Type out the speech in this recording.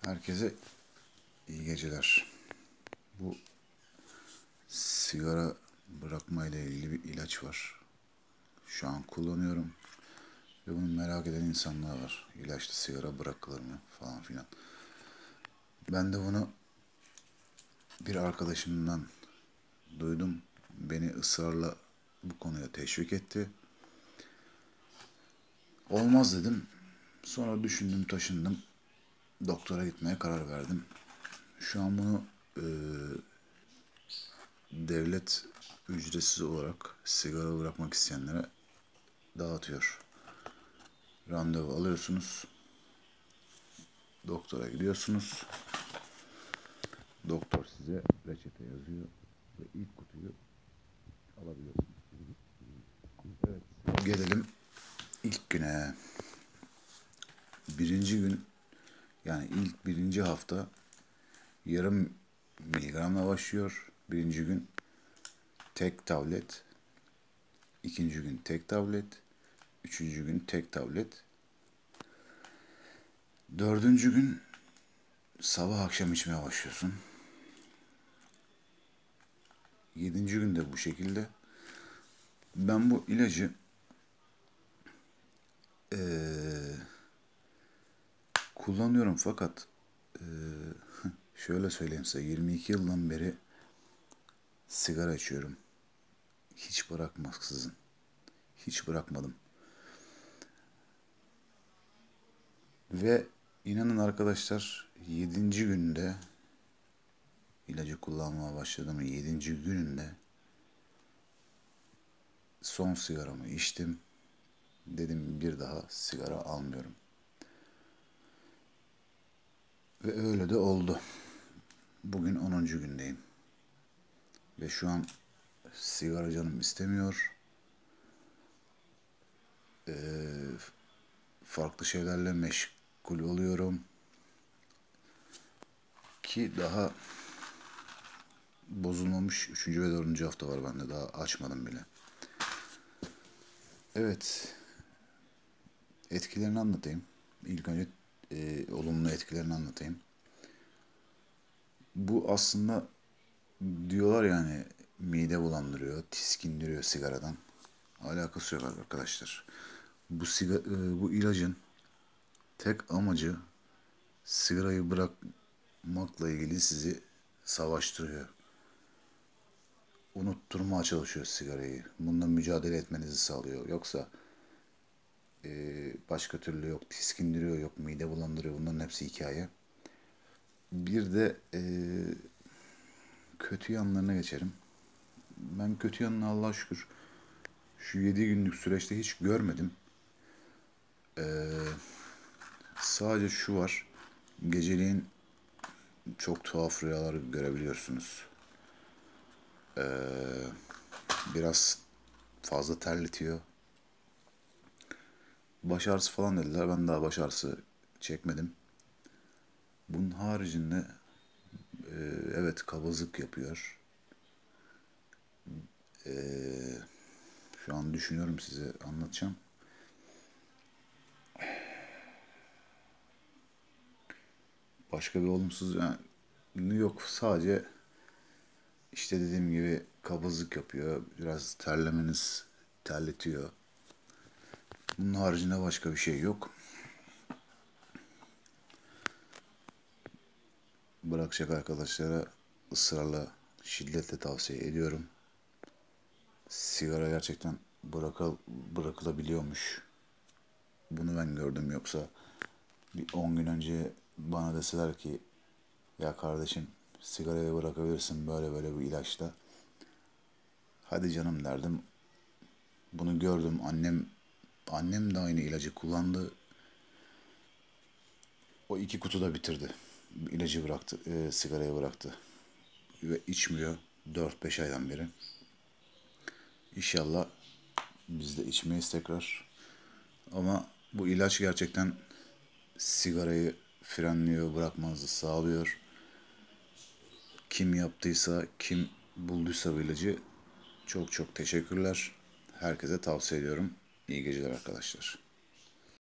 Herkese iyi geceler. Bu sigara bırakma ile ilgili bir ilaç var. Şu an kullanıyorum ve bunu merak eden insanlar var. İlaçlı sigara bırakılır mı falan filan. Ben de bunu bir arkadaşımdan duydum. Beni ısrarla bu konuya teşvik etti. Olmaz dedim. Sonra düşündüm, taşındım. Doktora gitmeye karar verdim. Şu an bunu devlet ücretsiz olarak sigara bırakmak isteyenlere dağıtıyor. Randevu alıyorsunuz. Doktora gidiyorsunuz. Doktor size reçete yazıyor ve ilk kutuyu alabiliyorsunuz. Evet. Gelelim ilk güne. Birinci gün, yani ilk birinci hafta yarım miligramla başlıyor. Birinci gün tek tablet. İkinci gün tek tablet. Üçüncü gün tek tablet. Dördüncü gün sabah akşam içmeye başlıyorsun. Yedinci günde bu şekilde. Ben bu ilacı kullanıyorum fakat şöyle söyleyeyim size, 22 yıldan beri sigara içiyorum. Hiç bırakmaksızın. Hiç bırakmadım. Ve inanın arkadaşlar, 7. günde ilacı kullanmaya başladığım 7. gününde son sigaramı içtim. Dedim bir daha sigara almıyorum. Ve öyle de oldu. Bugün 10. gündeyim. Ve şu an sigara canım istemiyor. Farklı şeylerle meşgul oluyorum. Ki daha bozulmamış 3. ve 4. hafta var bende. Daha açmadım bile. Evet. Etkilerini anlatayım. İlk önce olumlu etkilerini anlatayım. Bu aslında diyorlar yani mide bulandırıyor, tiskindiriyor sigaradan. Alakası yok arkadaşlar. Bu ilacın tek amacı sigarayı bırakmakla ilgili sizi savaştırıyor. Unutturmaya çalışıyor sigarayı. Bununla mücadele etmenizi sağlıyor. Yoksa başka türlü yok. Tiskindiriyor, yok mide bulandırıyor. Bunların hepsi hikaye. Bir de kötü yanlarına geçelim. Ben kötü yanını Allah'a şükür şu 7 günlük süreçte hiç görmedim. Sadece şu var. Geceliğin çok tuhaf rüyalar görebiliyorsunuz. Biraz fazla terletiyor. Baş ağrısı falan dediler. Ben daha baş ağrısı çekmedim. Bunun haricinde evet, kabızlık yapıyor. Şu an düşünüyorum, size anlatacağım. Başka bir olumsuz yani yok. Sadece işte dediğim gibi kabızlık yapıyor. Biraz terletiyor. Bunun haricinde başka bir şey yok. Bırakacak arkadaşlara ısrarla, şiddetle tavsiye ediyorum. Sigara gerçekten bırakılabiliyormuş. Bunu ben gördüm. Yoksa bir 10 gün önce bana deseler ki ya kardeşim, sigarayı bırakabilirsin böyle böyle bir ilaçla, hadi canım derdim. Bunu gördüm. Annem de aynı ilacı kullandı. O 2 kutu da bitirdi. İlacı bıraktı, sigarayı bıraktı. Ve içmiyor 4-5 aydan beri. İnşallah biz de içmeyiz tekrar. Ama bu ilaç gerçekten sigarayı frenliyor, bırakmanızı sağlıyor. Kim yaptıysa, kim bulduysa bu ilacı çok çok teşekkürler. Herkese tavsiye ediyorum. İyi geceler arkadaşlar.